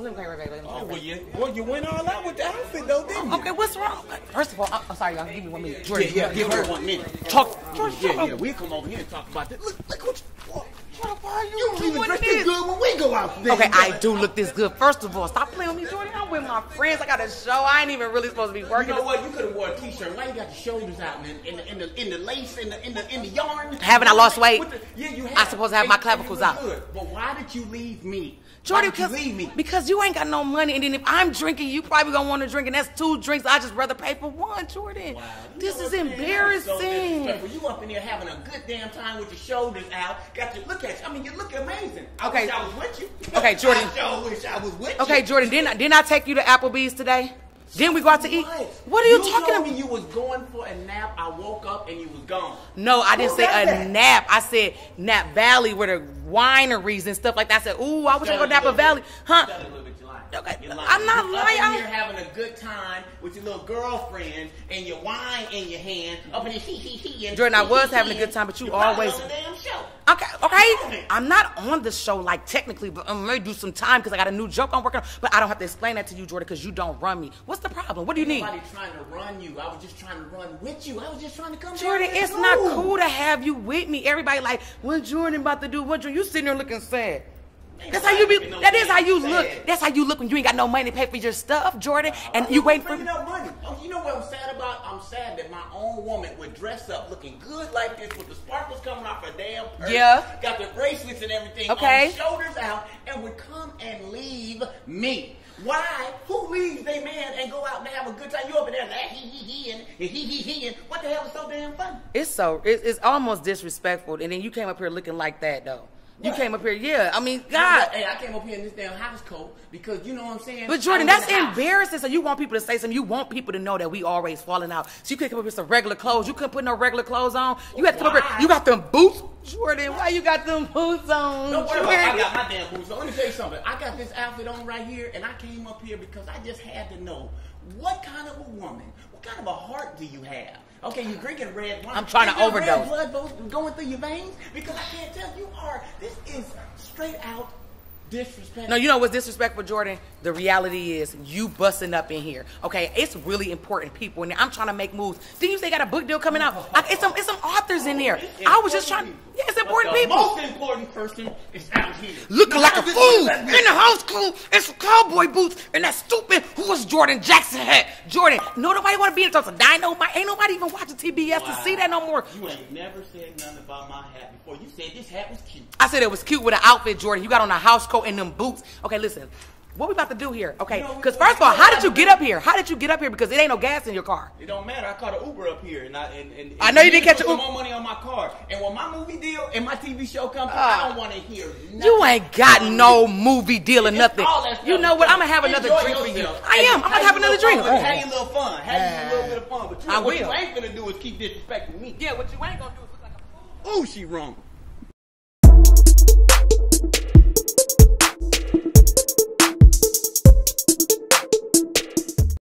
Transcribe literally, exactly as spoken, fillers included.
let me right back. Let me Oh, well, you, well, you went all out with the outfit, though, didn't you? Okay, what's wrong? First of all, I'm, I'm sorry, y'all. Give me one minute. Jordan, yeah, yeah, give her one minute. Talk. Jordan, yeah, yeah, we'll come over here and talk about this. Look, look what you... What? Why are you, You don't even doing dress this? this good when we go out there. Okay, I do look this good. First of all, stop playing with me, Jordan. I'm with my friends. I got a show. I ain't even really supposed to be working. You know what? You could have wore a t-shirt. Why you got the shoulders out and in the in the in the lace in the in the in the yarn? Haven't I lost weight? The, yeah, you have. I supposed to have and, my clavicles and you out. good. But why did you leave me? Jordan, why did you because, leave me? because you ain't got no money, and then if I'm drinking, you probably gonna want to drink, and that's two drinks. I just rather pay for one, Jordan. Wow. This know is what, embarrassing. So you up in there having a good damn time with your shoulders out. Got to look at you. I mean, you look amazing. I Okay. wish I was with you. Okay, Jordan. I sure wish I was with you. Okay, Jordan, didn't I, didn't I take you to Applebee's today? Didn't we go out to eat? What? What are you, you talking told about? me you was going for a nap. I woke up and you was gone. No, I didn't Who say does a that? nap. I said Nap Valley where the wineries and stuff like that. I said, ooh, I wish I could go to Napa Valley. Huh? Tell a little bit, you're lying. Okay, You're lying. I'm not You lying. Up in here having a good time with your little girlfriend and your wine in your hand. Up in here, he, he, he. And Jordan, I he, was he, having a he, good time, but you you're probably always- on the damn show. Okay, okay. I'm not on the show like technically, but I'm gonna do some time because I got a new joke I'm working on. But I don't have to explain that to you, Jordan, because you don't run me. What's the problem? What do you need? Nobody trying to run you. I was just trying to run with you. I was just trying to come. Jordan, down it's with not you. cool to have you with me. Everybody like, what Jordan about to do? What Jordan? You sitting there looking sad. That's how you be. That is how you look. That's how you look when you ain't got no money to pay for your stuff, Jordan, and you waiting for. bringing up money. Oh, you know what I'm sad about? I'm sad that my own woman would dress up looking good like this with the sparkles coming off her damn purse. Yeah. Got the bracelets and everything. Okay. On, shoulders out, and would come and leave me. Why? Who leaves their man and go out and have a good time? You over there like he he he and he he he and what the hell is so damn funny? It's so. It's, it's almost disrespectful, and then you came up here looking like that, though. You What? came up here, yeah. I mean, God. Hey, I came up here in this damn house coat because you know what I'm saying. But Jordan, I was that's in the house. embarrassing. So you want people to say something. You want people to know that we always falling out. So you couldn't come up with some regular clothes. You couldn't put no regular clothes on. You had to come up Why? here. You got them boots, Jordan. Why you got them boots on? Don't worry about Jordan? it. I got my damn boots. So let me tell you something. I got this outfit on right here, and I came up here because I just had to know what kind of a woman, what kind of a heart do you have? Okay, you're drinking red wine. I'm trying Is to there overdose. Red blood going through your veins? Because I can't tell you are. This is straight out disrespect. No, you know what's disrespectful, Jordan? The reality is you busting up in here. Okay, it's really important people in there. I'm trying to make moves. Didn't you say got a book deal coming out? I, it's some it's some authors in there. I was just trying. Yeah, it's important But the people. most important person is out here. Looking like a This fool is- in the house cool and some cowboy boots and that stupid who was Jordan Jackson hat. Jordan, no nobody want to be in the Dino. Ain't nobody even watching T B S Wow. to see that no more. You ain't never said nothing about my hat before. You said this hat was cute. I said it was cute with an outfit, Jordan. You got on a house coat and them boots. Okay, listen. What we about to do here? Okay, You know, because we- first of all, how did you get up here? How did you get up here? Because it ain't no gas in your car. It don't matter. I caught an Uber up here, and I and, and I know you didn't put catch an some Uber. more money on my car. And when my movie deal and my T V show comes, Uh, I don't want to hear nothing. You ain't got from no you. movie deal or It's nothing. all that You stuff. know what? I'm gonna have another Enjoy drink for you. yourself. I am. I'm gonna have another drink. Have your little fun. Have your little bit of fun. But you, I what will. you ain't gonna do is keep disrespecting me. Yeah, what you ain't gonna do is look like a fool. Ooh, she wrong.